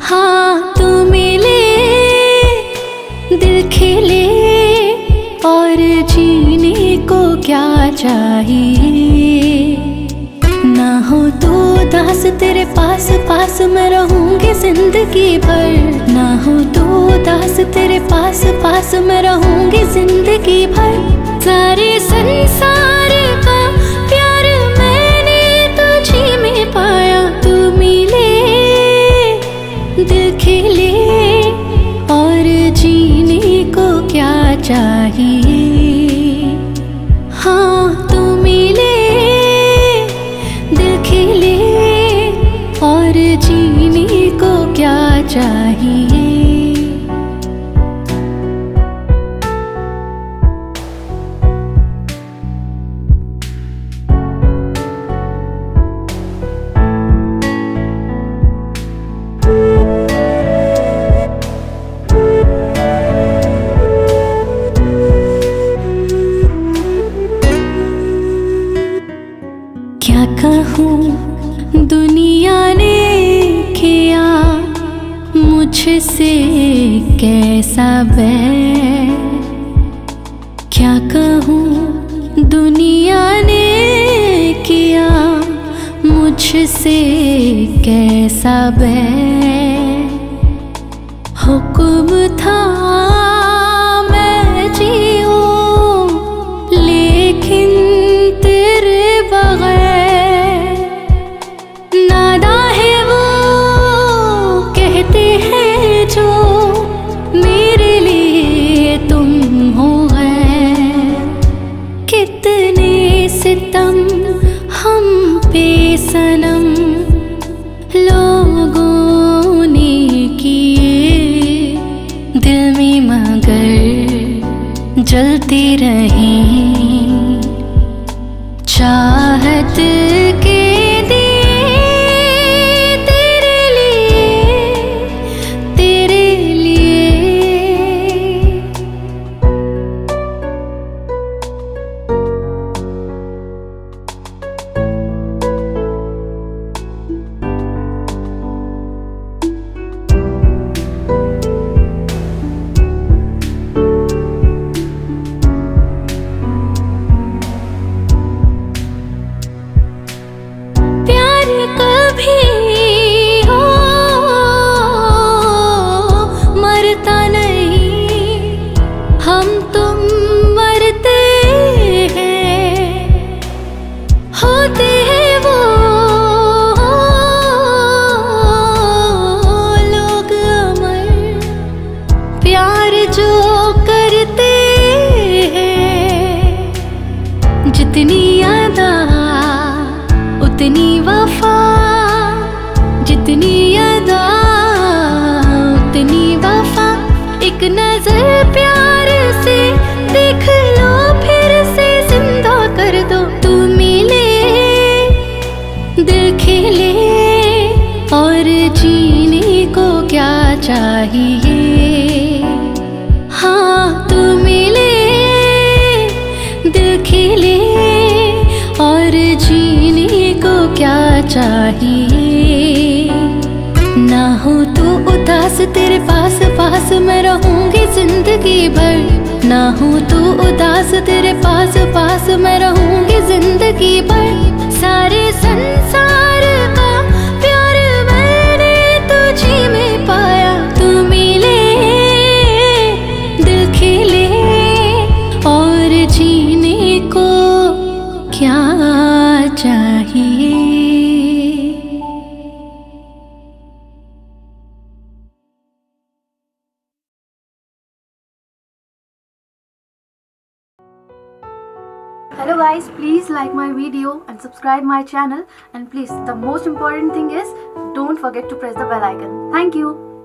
हाँ तू मिले, दिल खिले, और जीने को क्या चाहिए। ना हो तो उदास तेरे पास पास मैं रहूंगी जिंदगी भर। ना हो तो उदास तेरे पास पास मैं रहूंगी जिंदगी भर। सारे संसार का प्यार मैंने तुझी में पाया। तू मिले, दिल खिले, और जीने को क्या चाहिए। हाँ तू मिले, दिल खिले, और जीने को क्या चाहिए। दुनिया ने किया मुझसे कैसा बैर। क्या कहूँ दुनिया ने किया मुझसे कैसा बैर। हुक्म था मैं जीऊँ लेकिन तेरे बगैर। जो मेरे लिए तुम हो गए। कितने सितम हम पे सनम लोगों ने किए। दिल में मगर जलती रही चाहत के चाहिए। हाँ तू मिले, दिल खिले, और जीने को क्या चाहिए। ना हो तो उदास तेरे पास पास मैं रहूंगी जिंदगी भर। ना हो तो उदास तेरे पास पास मैं रहूंगी जिंदगी भर। सारे संसार का प्यार मैंने तुझी में पाया। तू मिले, दिल खिले, और जीने को क्या चाहिए। Hello guys, please like my video and subscribe my channel, and please the most important thing is don't forget to press the bell icon. Thank you.